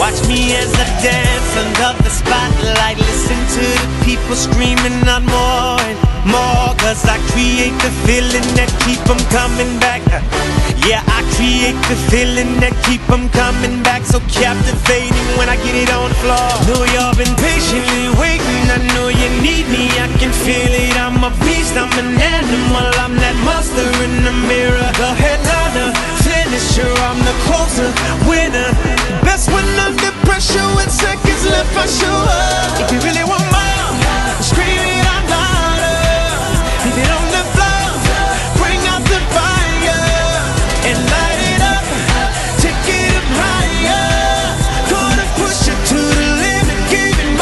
Watch me as I dance under the spotlight. Listen to the people screaming out more and more, 'cause I create the feeling that keep them coming back. Yeah, I create the feeling that keep them coming back. So captivating when I get it on the floor. Know y'all been patiently waiting, I know you need me, I can feel it. I'm a beast, I'm an animal, I'm that monster in the mirror. The headliner, finisher, I'm the closer, winner. Best when under pressure with seconds left, I show up. If you really want more, scream it out louder. Leave it on the floor, bring out the fire and light it up, take it up higher. Gonna push it to the limit, give it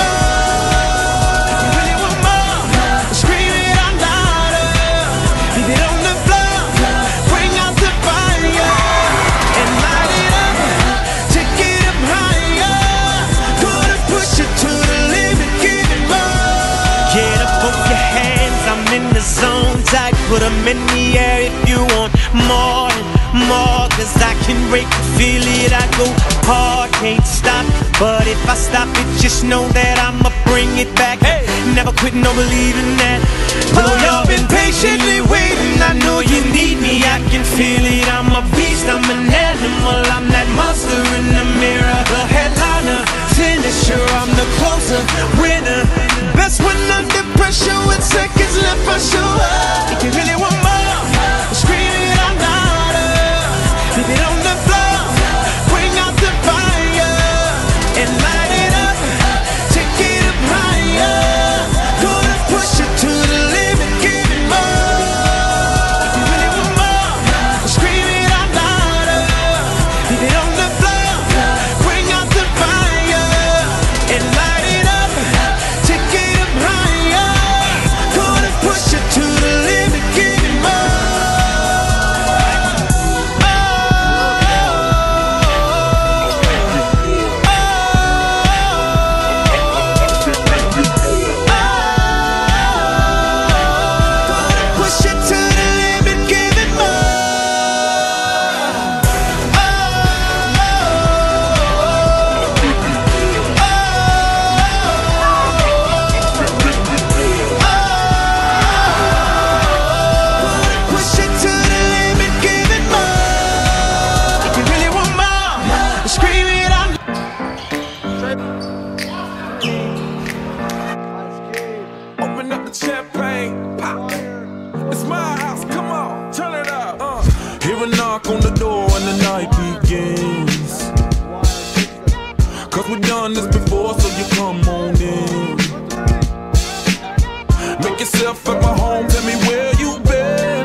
more. If you really want more, scream it out louder. Leave it on the floor, bring out the fire and light it up, take it up higher. Gonna push it to the limit, give it more. Get up on your hands, I'm in the zone tight. Put them in the air if you want more and more, 'cause I can break it, feel it, I go hard, can't stop. But if I stop it, just know that I'ma bring it back. Hey, never quit, no believing that. Though y'all been patiently waiting, I know you need me, I can feel it. I'm a beast, I'm an animal, I'm that monster in the mirror. The headliner, finisher, I'm the closer, winner. Best when under pressure with seconds left, I show up. If you really want more, scream it out louder. Leave it on the floor, bring out the fire and light it up, take it up higher. Gonna push it to the limit, give it more. If you really want more, scream it out louder. Leave it on the floor, bring out the fire and light it up, take it up higher. Gonna push it to the limit, give it more. Push it to the limit, give it Push it to the limit, give it more. If you really want more, scream it out. Open up the champagne, pop. It's my house, come on, turn it up. Hear a knock on the door and the night begins. 'Cause we've done this before, so you come on in. Make yourself at my home, tell me where you been.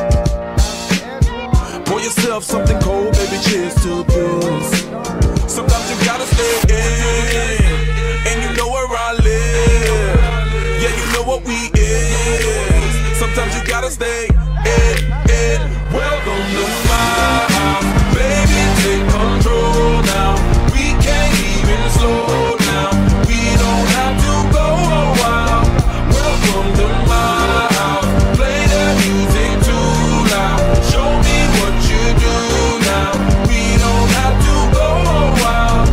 Pour yourself something cold, baby, cheers to this. Sometimes you gotta stay in, and you know where I live. Yeah, you know what we is. Sometimes you gotta stay in. Welcome to my house, baby, take control now. We can't even slow down. We don't have to go a while. Welcome to my house, play that music too loud. Show me what you do now. We don't have to go a while.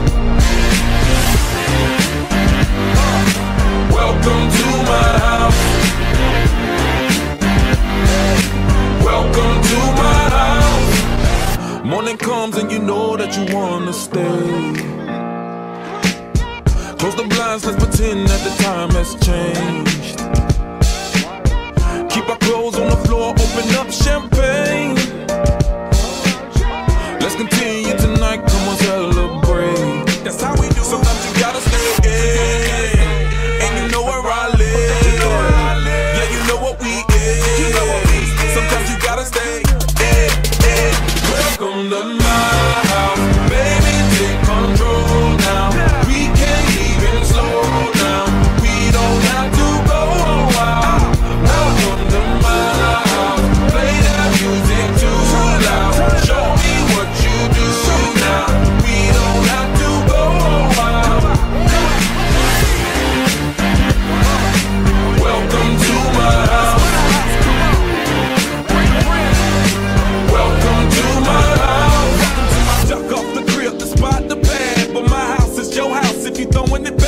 Welcome to my house. Welcome to my house. Morning comes and you know that you wanna stay. Close the blinds, let's pretend that the time has changed. Keep our clothes on the floor, open up champagne. Let's continue tonight, come on, celebrate. That's how we do. Sometimes you gotta stay in, and you know where I live. Yeah, you know what we is. Sometimes you gotta stay in. Welcome to my house, baby, take control now. We can't even slow down. We don't have to go a while. Welcome to my house, play that if you throwing it